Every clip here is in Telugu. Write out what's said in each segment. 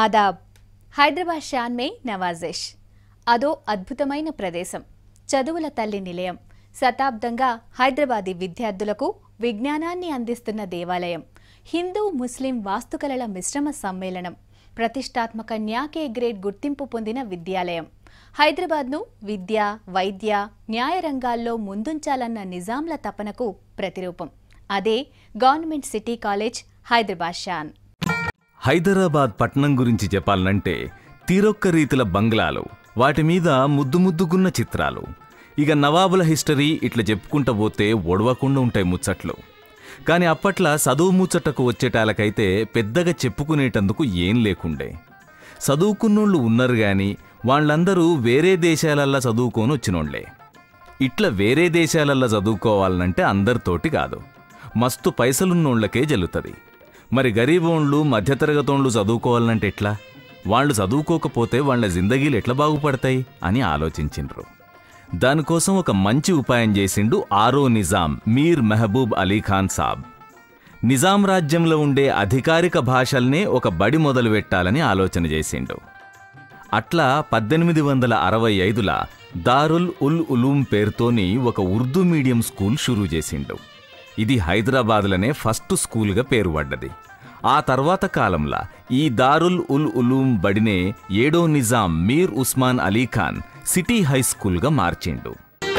ఆదాబ్. హైదరాబాద్ షాన్ మే నవాజిష్. అదో అద్భుతమైన ప్రదేశం, చదువుల తల్లి నిలయం. శతాబ్దంగా హైదరాబాదీ విద్యార్థులకు విజ్ఞానాన్ని అందిస్తున్న దేవాలయం. హిందూ ముస్లిం వాస్తుకళల మిశ్రమ సమ్మేళనం. ప్రతిష్టాత్మక న్యాకే గ్రేడ్ గుర్తింపు పొందిన విద్యాలయం. హైదరాబాద్ను విద్య, వైద్య, న్యాయ రంగాల్లో ముందుంచాలన్న నిజాంల తపనకు ప్రతిరూపం. అదే గవర్నమెంట్ సిటీ కాలేజ్ హైదరాబాద్ షాన్. హైదరాబాద్ పట్టణం గురించి చెప్పాలంటే తీరొక్క రీతిల బంగ్లాలు, వాటి మీద ముద్దు ముద్దుగున్న చిత్రాలు, ఇక నవాబుల హిస్టరీ ఇట్లా చెప్పుకుంటూ పోతే ఒడవకుండా ఉంటాయి ముచ్చట్లు. కానీ అప్పట్ల చదువు ముచ్చటకు వచ్చేటాలకైతే పెద్దగా చెప్పుకునేటందుకు ఏం లేకుండే. చదువుకున్నోళ్ళు ఉన్నారు గాని వాళ్ళందరూ వేరే దేశాలల్లా చదువుకొని వచ్చినోళ్లే. ఇట్లా వేరే దేశాలల్లా చదువుకోవాలంటే అందరితోటి కాదు, మస్తు పైసలున్నోళ్లకే జల్లుతుంది. మరి గరీబోన్లు మధ్యతరగతోన్లు చదువుకోవాలంటే ఎట్లా? వాళ్ళు చదువుకోకపోతే వాళ్ళ జిందగీలు ఎట్లా బాగుపడతాయి అని ఆలోచించిండ్రు. దానికోసం ఒక మంచి ఉపాయం చేసిండు ఆరో నిజాం మీర్ మెహబూబ్ అలీ ఖాన్ సాబ్. నిజాం రాజ్యంలో ఉండే అధికారిక భాషల్నే ఒక బడి మొదలుపెట్టాలని ఆలోచన చేసిండు. అట్లా 1865ల దారుల్ ఉల్ ఉలూం పేరుతోని ఒక ఉర్దూ మీడియం స్కూల్ షురూ చేసిండు. ఇది హైదరాబాద్లోనే ఫస్ట్ స్కూల్గా పేరు పడ్డది. ఆ తర్వాత కాలంలో ఈ దారుల్ ఉల్ ఉలూం బడినే 7వ నిజాం మీర్ ఉస్మాన్ అలీ ఖాన్ సిటీ హై స్కూల్గా మార్చిండు.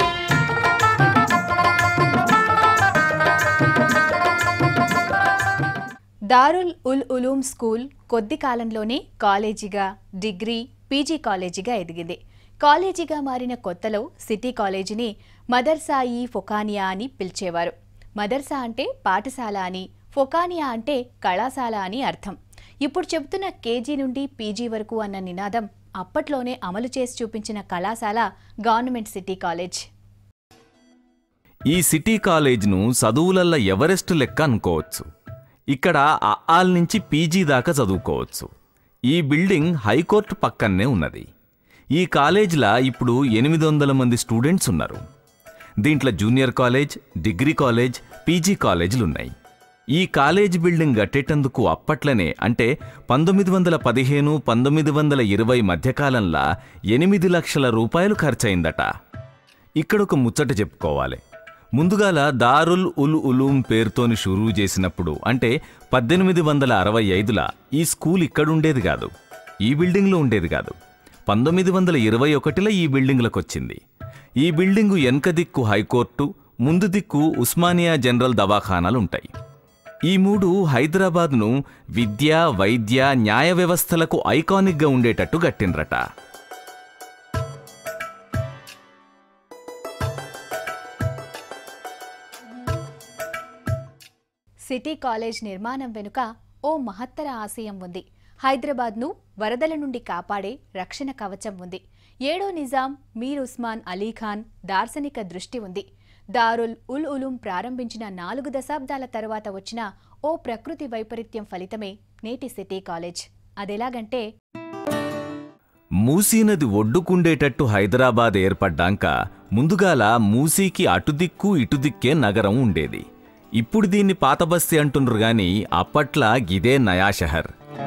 దారుల్ ఉల్ ఉలూం స్కూల్ కొద్ది కాలంలోనే కాలేజీగా, డిగ్రీ, పీజీ కాలేజీగా ఎదిగింది. కాలేజీగా మారిన కొత్తలో సిటీ కాలేజీని మదర్సా-ఈ ఫొకానియా అని పిలిచేవారు. మదర్సా అంటే పాఠశాల అని, ఫొకానియా అంటే కళాశాల అని అర్థం. ఇప్పుడు చెబుతున్న కేజీ నుండి పీజీ వరకు అన్న నినాదం అప్పట్లోనే అమలు చేసి చూపించిన కళాశాల గవర్నమెంట్ సిటీ కాలేజ్. ఈ సిటీ కాలేజ్ను చదువులల్ల ఎవరెస్ట్ లెక్క అనుకోవచ్చు. ఇక్కడ ఆల్ నుంచి పీజీ దాకా చదువుకోవచ్చు. ఈ బిల్డింగ్ హైకోర్టు పక్కనే ఉన్నది. ఈ కాలేజ్లా ఇప్పుడు 800 మంది స్టూడెంట్స్ ఉన్నారు. దీంట్లో junior college, degree college, PG కాలేజీలున్నాయి. ఈ కాలేజ్ బిల్డింగ్ కట్టేటందుకు అప్పట్లనే అంటే 1915, 1920 మధ్యకాలంలో 8 లక్షల రూపాయలు ఖర్చయిందట. ఇక్కడొక ముచ్చట చెప్పుకోవాలి. ముందుగాల దారుల్ ఉల్ ఉలూం పేరుతోని షురూ చేసినప్పుడు అంటే 1865ల ఈ స్కూల్ ఇక్కడుండేది కాదు, ఈ బిల్డింగ్లో ఉండేది కాదు. 1921లో ఈ బిల్డింగ్లకు వచ్చింది. ఈ బిల్డింగు వెనక దిక్కు హైకోర్టు, ముందు దిక్కు ఉస్మానియా జనరల్ దవాఖానాలుంటాయి. ఈ మూడు హైదరాబాద్ను విద్య, వైద్య, న్యాయ వ్యవస్థలకు ఐకానిక్గా ఉండేటట్టు గట్టిండ్రట. సిటీ కాలేజ్ నిర్మాణం వెనుక ఓ మహత్తర ఆశయం ఉంది. హైదరాబాద్ను వరదల నుండి కాపాడే రక్షణ కవచం ఉంది. 7వ నిజాం మీర్ ఉస్మాన్ అలీ ఖాన్ దార్శనిక దృష్టి ఉంది. దారుల్ ఉల్ ఉలూం ప్రారంభించిన 4 దశాబ్దాల తర్వాత వచ్చిన ఓ ప్రకృతి వైపరీత్యం ఫలితమే నేటి సిటీ కాలేజ్. అదెలాగంటే, మూసీ నది ఒడ్డుకుండేటట్టు హైదరాబాద్ ఏర్పడ్డాక ముందుగాల మూసీకి అటుదిక్కు ఇటుదిక్కే నగరం ఉండేది. ఇప్పుడు దీన్ని పాతబస్తీ అంటుండ్రు గాని అప్పట్లా గిదే నయాషహర్.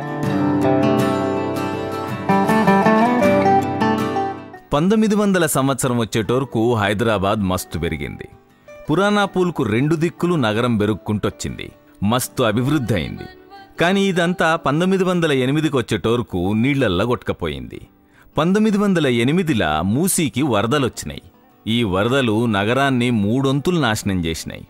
1900 సంవత్సరం వచ్చేటోరకు హైదరాబాద్ మస్తు పెరిగింది. పురాణాపూల్కు 2 దిక్కులు నగరం పెరుక్కుంటొచ్చింది. మస్తు అభివృద్ధి అయింది. కానీ ఇదంతా 1908కి వచ్చేటోరకు నీళ్లల్లా కొట్టుకపోయింది. 1908ల మూసీకి వరదలొచ్చినాయి. ఈ వరదలు నగరాన్ని 3 వంతులు నాశనం చేసినాయి.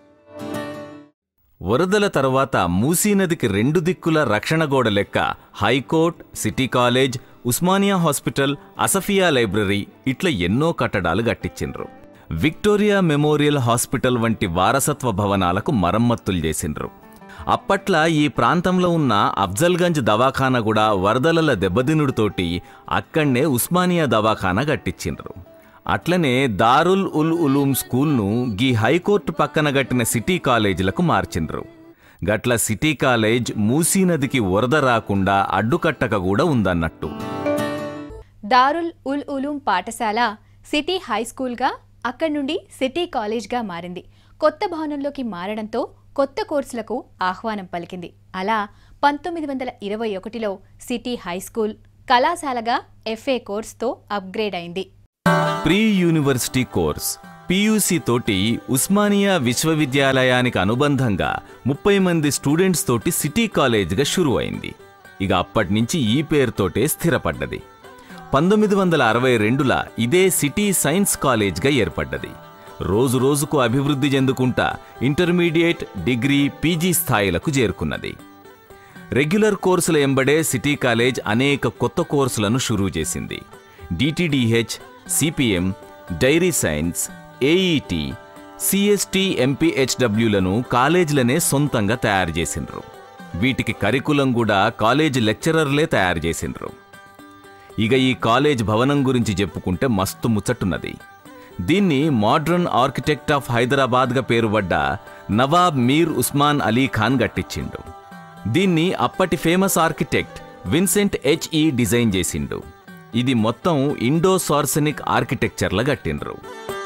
వరదల తర్వాత మూసీ నదికి 2 దిక్కుల రక్షణ గోడ లెక్క high court, city college, Osmania hospital, Asafia library ఇట్లా ఎన్నో కట్టడాలు కట్టించిండ్రు. విక్టోరియా మెమోరియల్ హాస్పిటల్ వంటి వారసత్వ భవనాలకు మరమ్మతులు చేసిండ్రు. అప్పట్లా ఈ ప్రాంతంలో ఉన్న అఫ్జల్గంజ్ దవాఖానా కూడా వరదల దెబ్బతినుడితోటి అక్కడనే ఉస్మానియా దవాఖానా కట్టించిండ్రు. అట్లనే దారుల్ ఉల్ ఉలూం స్కూల్ను గీ హైకోర్టు పక్కన గట్టిన సిటీ కాలేజీలకు మార్చిండ్రు. గట్ల సిటీ కాలేజ్ మూసీ నదికి వరద రాకుండా అడ్డుకట్టక కూడా ఉందన్నట్టు. దారుల్ ఉల్ ఉలూం పాఠశాల సిటీ హై స్కూల్గా, అక్కడి నుండి సిటీ కాలేజ్గా మారింది. కొత్త భవనంలోకి మారడంతో కొత్త కోర్సులకు ఆహ్వానం పలికింది. అలా 1921లో సిటీ హైస్కూల్ కళాశాలగా FA కోర్సుతో అప్గ్రేడ్ అయింది. ప్రీ యూనివర్సిటీ కోర్స్ PUC తోటి ఉస్మానియా విశ్వవిద్యాలయానికి అనుబంధంగా 30 మంది స్టూడెంట్స్ తోటి సిటీ కాలేజ్గా షురు అయింది. ఇక అప్పటినుంచి ఈ పేరుతోటే స్థిరపడ్డది. 1962ల ఇదే సిటీ సైన్స్ కాలేజ్గా ఏర్పడ్డది. రోజు రోజుకు అభివృద్ధి చెందుకుంటా ఇంటర్మీడియట్, డిగ్రీ, PG స్థాయిలకు చేరుకున్నది. రెగ్యులర్ కోర్సుల ఎంబడే సిటీ కాలేజ్ అనేక కొత్త కోర్సులను షురూ చేసింది. DTDH, CPM, dairy science, AET, CST, MPHWలను కాలేజీలనే సొంతంగా తయారు చేసిండ్రు. వీటికి కరికులం కూడా కాలేజ్ లెక్చరర్లే తయారు చేసిండ్రు. ఇక ఈ కాలేజ్ భవనం గురించి చెప్పుకుంటే మస్తు ముచ్చట్టున్నది. దీన్ని మోడ్రన్ ఆర్కిటెక్ట్ ఆఫ్ హైదరాబాద్గా పేరుపడ్డ నవాబ్ మీర్ ఉస్మాన్ అలీ ఖాన్ కట్టించిండు. దీన్ని అప్పటి famous architect Vincent HE design చేసిండు. ఇది మొత్తం ఇండో సార్సెనిక్ ఆర్కిటెక్చర్ల కట్టిండ్రు.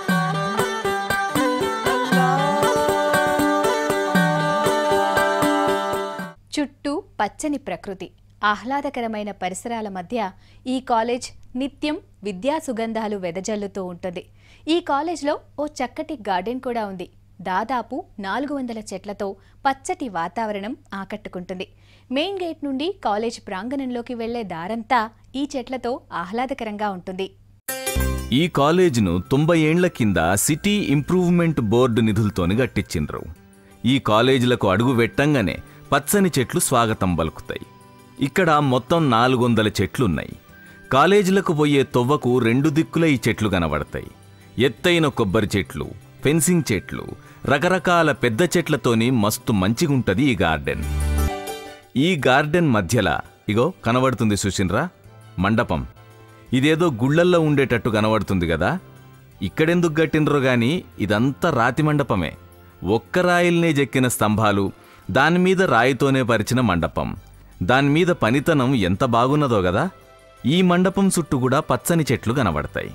చుట్టూ పచ్చని ప్రకృతి, ఆహ్లాదకరమైన పరిసరాల మధ్య ఈ కాలేజ్ నిత్యం విద్యా సుగంధాలు వెదజల్లుతూ ఉంటుంది. ఈ కాలేజ్లో ఓ చక్కటి గార్డెన్ కూడా ఉంది. దాదాపు 400 చెట్లతో పచ్చటి వాతావరణం ఆకట్టుకుంటుంది. మెయిన్ గేట్ నుండి కాలేజ్ ప్రాంగణంలోకి వెళ్లే దారంతా ఈ చెట్లతో ఆహ్లాదకరంగా ఉంటుంది. ఈ కాలేజ్ను 90 ఏండ్ల కింద సిటీ ఇంప్రూవ్మెంట్ బోర్డు నిధులతోని కట్టించిండ్రు. ఈ కాలేజీలకు అడుగు పెట్టంగానే పచ్చని చెట్లు స్వాగతం పలుకుతాయి. ఇక్కడ మొత్తం 400 చెట్లున్నాయి. కాలేజీలకు పోయే తొవ్వకు 2 దిక్కుల ఈ చెట్లు కనబడతాయి. ఎత్తైన కొబ్బరి చెట్లు, ఫెన్సింగ్ చెట్లు, రకరకాల పెద్ద చెట్లతోని మస్తు మంచిగుంటది ఈ గార్డెన్. ఈ గార్డెన్ మధ్యలో ఇగో కనబడుతుంది చూసిన్రా మండపం. ఇదేదో గుళ్ళల్లో ఉండేటట్టు కనబడుతుంది కదా. ఇక్కడెందుకు గట్టినరో గాని ఇదంతా రాతి మండపమే. ఒక్క రాయిల్నే చెక్కిన స్తంభాలు, దానిమీద రాయితోనే పరిచిన మండపం. దానిమీద పనితనం ఎంత బాగున్నదో గదా. ఈ మండపం చుట్టూ కూడా పచ్చని చెట్లు కనబడతాయి.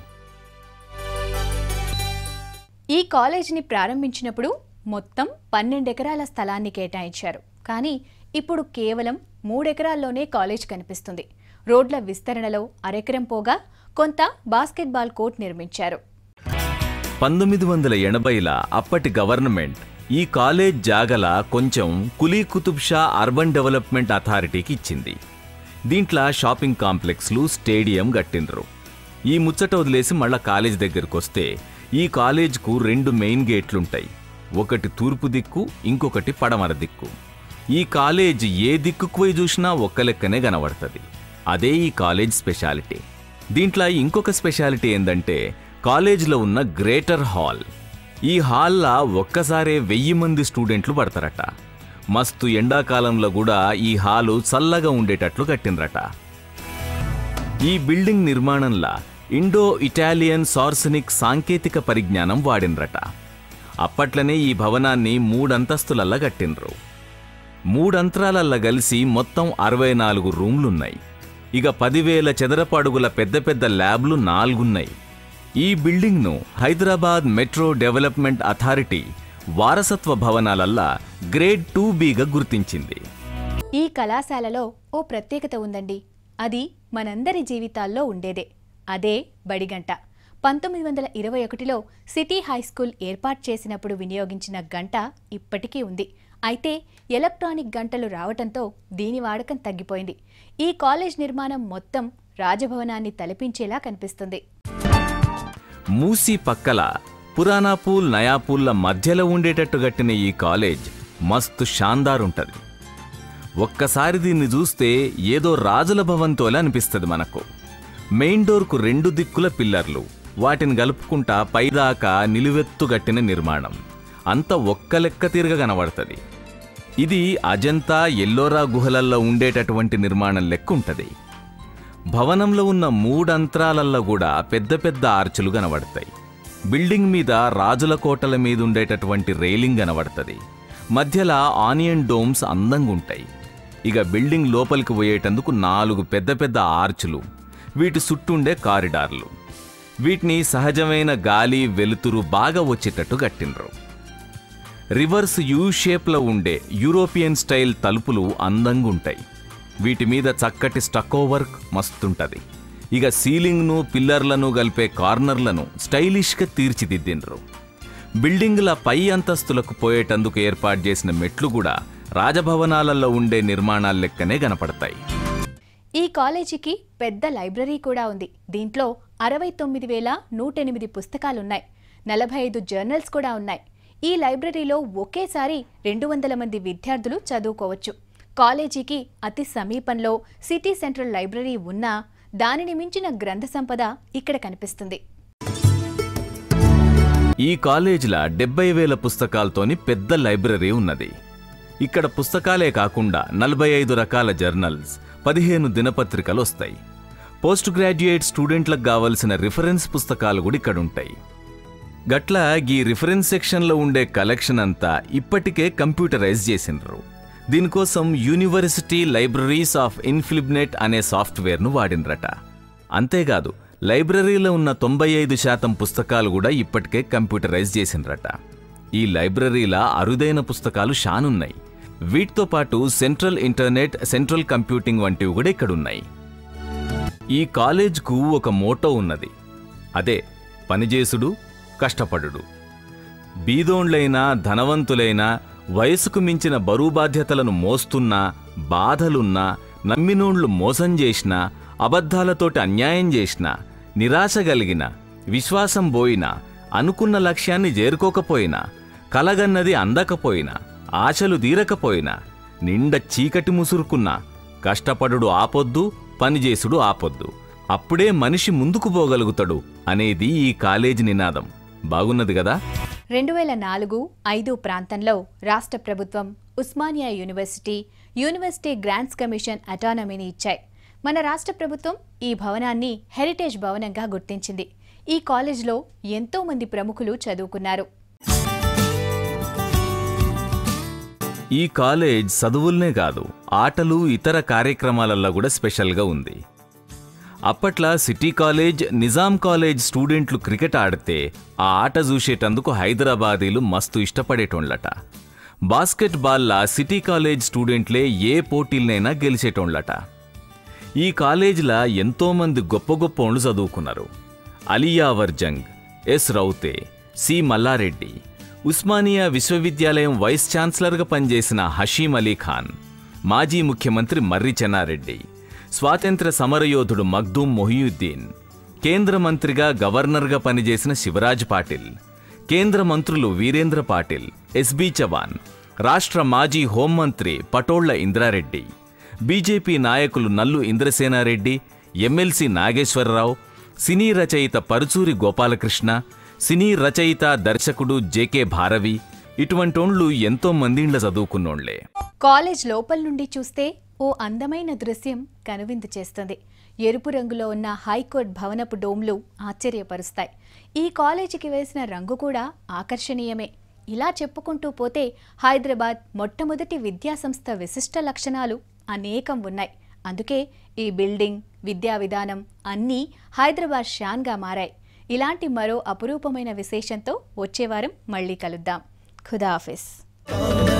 ఈ కాలేజీని ప్రారంభించినప్పుడు మొత్తం 12 ఎకరాల స్థలాన్ని కేటాయించారు. కానీ ఇప్పుడు కేవలం 3 ఎకరాల్లోనే కాలేజ్ కనిపిస్తుంది. రోడ్ల విస్తరణలో అరెకరం పోగా కొంత బాస్కెట్బాల్ కోర్ట్ నిర్మించారు. 1980ల అప్పటి గవర్నమెంట్ ఈ కాలేజ్ జాగల కొంచెం కులీ కుతుబ్ షా అర్బన్ డెవలప్మెంట్ అథారిటీకి ఇచ్చింది. దీంట్లో షాపింగ్ కాంప్లెక్స్లు, స్టేడియం కట్టిండ్రు. ఈ ముచ్చట వదిలేసి మళ్ళా కాలేజ్ దగ్గరకు వస్తే ఈ కాలేజ్కు 2 మెయిన్ గేట్లుంటాయి. ఒకటి తూర్పు దిక్కు, ఇంకొకటి పడమర దిక్కు. ఈ కాలేజ్ ఏ దిక్కుకు పోయి చూసినా ఒక్క లెక్కనే కనబడుతుంది. అదే ఈ కాలేజ్ స్పెషాలిటీ. దీంట్లో ఇంకొక స్పెషాలిటీ ఏందంటే కాలేజ్లో ఉన్న గ్రేటర్ హాల్. ఈ హాల్లా ఒక్కసారే 1000 మంది స్టూడెంట్లు పడతారట. మస్తు ఎండాకాలంలో కూడా ఈ హాలు చల్లగా ఉండేటట్లు కట్టినరట. ఈ బిల్డింగ్ నిర్మాణంలా ఇండో ఇటాలియన్ సార్సెనిక్ సాంకేతిక పరిజ్ఞానం వాడినరట. అప్పట్లనే ఈ భవనాన్ని 3 అంతస్తులల్లా కట్టినరు. 3 అంతరాలల్లా కలిసి మొత్తం 64 రూమ్లున్నాయి. ఇక 10,000 చదరపు అడుగుల పెద్ద పెద్ద ల్యాబ్లు 4 ఉన్నాయి. ఈ బిల్డింగ్ను హైదరాబాద్ మెట్రో డెవలప్మెంట్ అథారిటీ వారసత్వ భవనాలల్లా గ్రేడ్ 2Bగా గుర్తించింది. ఈ కళాశాలలో ఓ ప్రత్యేకత ఉందండి. అది మనందరి జీవితాల్లో ఉండేదే. అదే బడిగంట. 1921లో సిటీ హైస్కూల్ ఏర్పాటు చేసినప్పుడు వినియోగించిన గంట ఇప్పటికీ ఉంది. అయితే ఎలక్ట్రానిక్ గంటలు రావటంతో దీని వాడకం తగ్గిపోయింది. ఈ కాలేజ్ నిర్మాణం మొత్తం రాజభవనాన్ని తలపించేలా కనిపిస్తుంది. మూసీ పక్కల పురాణాపూల్, నయాపూల్ల మధ్యలో ఉండేటట్టు కట్టిన ఈ కాలేజ్ మస్తు షాందార్ ఉంటుంది. ఒక్కసారి దీన్ని చూస్తే ఏదో రాజుల భవంతోలా అనిపిస్తుంది మనకు. మెయిన్ డోర్కు 2 దిక్కుల పిల్లర్లు, వాటిని కలుపుకుంటా పైదాకా నిలువెత్తుగట్టిన నిర్మాణం. అంత ఒక్క లెక్క తిరగ కనబడుతుంది. ఇది అజంతా, ఎల్లోరా గుహలల్లో ఉండేటటువంటి నిర్మాణం లెక్క ఉంటుంది. భవనంలో ఉన్న 3 అంతరాలల్లో కూడా పెద్ద పెద్ద ఆర్చులు కనబడతాయి. బిల్డింగ్ మీద రాజుల కోటల మీద ఉండేటటువంటి రైలింగ్ కనబడుతుంది. మధ్యలో ఆనియన్ డోమ్స్ అందంగా ఉంటాయి. ఇక బిల్డింగ్ లోపలికి పోయేటందుకు 4 పెద్ద పెద్ద ఆర్చులు, వీటి చుట్టూండే కారిడార్లు. వీటిని సహజమైన గాలి, వెలుతురు బాగా వచ్చేటట్టు కట్టిండ్రు. రివర్స్ యూ షేప్లో ఉండే యూరోపియన్ స్టైల్ తలుపులు అందంగా ఉంటాయి. వీటి మీద చక్కటి స్టక్కో వర్క్ మస్తుంటది. ఇక సీలింగ్ను పిల్లర్లను కలిపే కార్నర్లను స్టైలిష్గా తీర్చిదిద్దిండ్రు. బిల్డింగుల పై అంతస్తులకు పోయేటందుకు ఏర్పాటు చేసిన మెట్లు కూడా రాజభవనాలలో ఉండే నిర్మాణాల లెక్కనే కనపడతాయి. ఈ కాలేజీకి పెద్ద లైబ్రరీ కూడా ఉంది. దీంట్లో 69,108 పుస్తకాలున్నాయి. 45 జర్నల్స్ కూడా ఉన్నాయి. ఈ లైబ్రరీలో ఒకేసారి 200 మంది విద్యార్థులు చదువుకోవచ్చు. కాలేజీకి అతి సమీపంలో సిటీ సెంట్రల్ లైబ్రరీ ఉన్నా దానిని మించిన గ్రంథ సంపద ఇక్కడ కనిపిస్తుంది. ఈ కాలేజీలో 70,000 పుస్తకాలతోని పెద్ద లైబ్రరీ ఉన్నది. ఇక్కడ పుస్తకాలే కాకుండా 45 రకాల జర్నల్స్, 15 దినపత్రికలు వస్తాయి. పోస్ట్ గ్రాడ్యుయేట్ స్టూడెంట్లకు కావలసిన రిఫరెన్స్ పుస్తకాలు కూడా ఇక్కడుంటాయి. గట్ల ఈ రిఫరెన్స్ సెక్షన్లో ఉండే కలెక్షన్ అంతా ఇప్పటికే కంప్యూటరైజ్ చేసినారు. దీనికోసం యూనివర్సిటీ లైబ్రరీస్ ఆఫ్ ఇన్ఫినిబ్నెట్ అనే సాఫ్ట్వేర్ను వాడినరట. అంతేకాదు లైబ్రరీలో ఉన్న 95% పుస్తకాలు కూడా ఇప్పటికే కంప్యూటరైజ్ చేసినరట. ఈ లైబ్రరీలా అరుదైన పుస్తకాలు షానున్నాయి. వీటితో పాటు సెంట్రల్ ఇంటర్నెట్, సెంట్రల్ కంప్యూటింగ్ వంటివి కూడా ఇక్కడున్నాయి. ఈ కాలేజ్కు ఒక మోటో ఉన్నది. అదే పనిచేసుడు, కష్టపడుడు. బీదోండ్లైనా ధనవంతులైనా వయసుకు మించిన బరువు బాధ్యతలను మోస్తున్నా, బాధలున్నా, నమ్మినోళ్లు మోసం చేసినా, అబద్ధాలతోటి అన్యాయం చేసినా, నిరాశ కలిగిన, విశ్వాసం పోయినా, అనుకున్న లక్ష్యాన్ని చేరుకోకపోయినా, కలగన్నది అందకపోయినా, ఆశలు తీరకపోయినా, నిండ చీకటి ముసురుకున్నా కష్టపడుడు ఆపొద్దు, పనిచేసుడు ఆపొద్దు. అప్పుడే మనిషి ముందుకు పోగలుగుతాడు అనేది ఈ కాలేజీ నినాదం. బాగున్నది కదా. 2004-05 ప్రాంతంలో రాష్ట్ర ప్రభుత్వం ఉస్మానియా యూనివర్సిటీ గ్రాంట్స్ కమిషన్ అటానమీని ఇచ్చాయి. మన రాష్ట్ర ప్రభుత్వం ఈ భవనాన్ని హెరిటేజ్ భవనంగా గుర్తించింది. ఈ కాలేజ్లో ఎంతో మంది ప్రముఖులు చదువుకున్నారు. ఈ కాలేజ్ చదువుల్నే కాదు, ఆటలు, ఇతర కార్యక్రమాలలో కూడా స్పెషల్గా ఉంది. అప్పట్లో సిటీ కాలేజ్, నిజాం కాలేజ్ స్టూడెంట్లు క్రికెట్ ఆడితే ఆ ఆట చూసేటందుకు హైదరాబాదీలు మస్తు ఇష్టపడేటోండ్లట. బాస్కెట్ బాల్లా సిటీ కాలేజ్ స్టూడెంట్లే ఏ పోటీలనైనా గెలిచేటోండ్లట. ఈ కాలేజీలా ఎంతోమంది గొప్ప గొప్పోళ్ళు చదువుకున్నారు. అలియావర్ జంగ్, ఎస్ రౌతే, సి మల్లారెడ్డి, ఉస్మానియా విశ్వవిద్యాలయం వైస్ ఛాన్సలర్గా పనిచేసిన హషీం అలీ ఖాన్, మాజీ ముఖ్యమంత్రి మర్రి చెన్నారెడ్డి, స్వాతంత్ర్య సమరయోధుడు మగ్దూం మొహియుద్దీన్, కేంద్ర మంత్రిగా గవర్నర్గా పనిచేసిన శివరాజ్ పాటిల్, కేంద్ర మంత్రులు వీరేంద్ర పాటిల్, ఎస్బి చవాన్, రాష్ట్ర మాజీ హోంమంత్రి పటోళ్ల ఇంద్రారెడ్డి, బీజేపీ నాయకులు నల్లు ఇంద్రసేనారెడ్డి, ఎమ్మెల్సీ నాగేశ్వరరావు, సినీ రచయిత పరుచూరి గోపాలకృష్ణ, సినీ రచయిత దర్శకుడు జేకే భారవి, ఇటువంటోండ్లు ఎంతో మందిండ్ల చదువుకున్నోళ్లే. కాలేజ్ లోపల నుండి చూస్తే ఓ అందమైన దృశ్యం కనువిందు చేస్తుంది. ఎరుపు రంగులో ఉన్న హైకోర్టు భవనపు డోమ్లు ఆశ్చర్యపరుస్తాయి. ఈ కాలేజీకి వేసిన రంగు కూడా ఆకర్షణీయమే. ఇలా చెప్పుకుంటూ పోతే హైదరాబాద్ మొట్టమొదటి విద్యాసంస్థ విశిష్ట లక్షణాలు అనేకం ఉన్నాయి. అందుకే ఈ బిల్డింగ్, విద్యా విధానం అన్నీ హైదరాబాద్ షాన్గా మారాయి. ఇలాంటి మరో అపురూపమైన విశేషంతో వచ్చే వారం మళ్ళీ కలుద్దాం. ఖుదాహాఫిజ్.